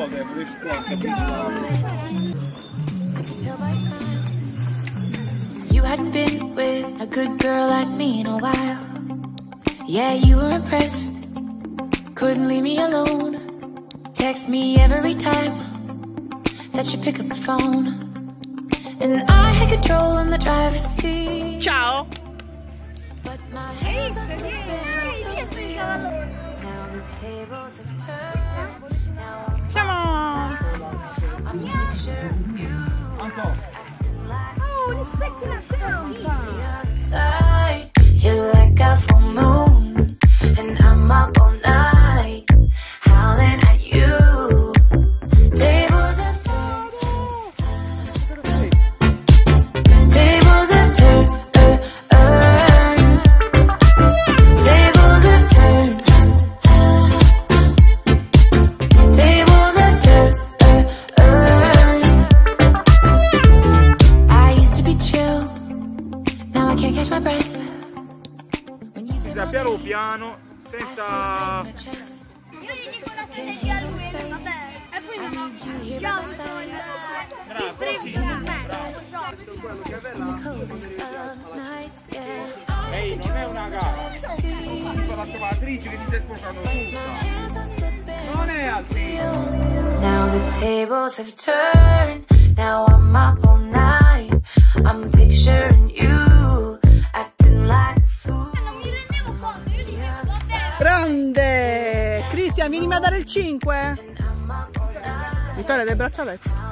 Vabbè, pure squadra. You hadn't been with a good girl like me in a while. Yeah, you were impressed. Couldn't leave me alone. Text me every time that you pick up the phone. And I had control in the driver's seat. Ciao. But my hands are slipping off the wheel. Now the tables have turned. Now I'm picturing you acting like the other side. You're like a full moon, and I'm up all night, howling at you. Tables have turned. Tables have turned. Tables have turned. Tables have turned. I used to be chill, now I can't catch my breath. Piano piano, senza... Io gli dico la strategia a lui, vabbè. E poi non ho Bravo, così. Ehi, non è una gara. Tipo la trovatrice che ti stai sposando tutta. Non è altri. Now the tables have turned. Now I'm up all night. I'm picturing you acting like a fool. Grande! Cristian, vieni a dare il 5? Vittoria, dai braccialetti.